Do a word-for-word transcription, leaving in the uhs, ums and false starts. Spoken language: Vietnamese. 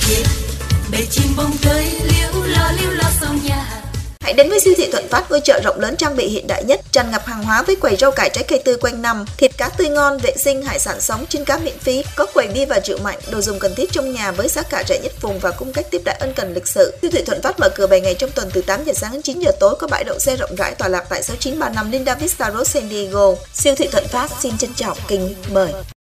Yeah. Bầy chim bông tới liễu lo liễu lo sau nhà. Hãy đến với siêu thị Thuận Phát, ngôi chợ rộng lớn trang bị hiện đại nhất, tràn ngập hàng hóa với quầy rau cải trái cây tươi quanh năm, thịt cá tươi ngon, vệ sinh, hải sản sống, trứng cá miễn phí, có quầy bia và rượu mạnh, đồ dùng cần thiết trong nhà với giá cả rẻ nhất vùng và cung cách tiếp đãi ân cần lịch sự. Siêu thị Thuận Phát mở cửa bảy ngày trong tuần từ tám giờ sáng đến chín giờ tối, có bãi đậu xe rộng rãi tọa lạc tại sáu chín ba năm Linda Vista Road, San Diego. Siêu thị Thuận Phát xin trân trọng kính mời.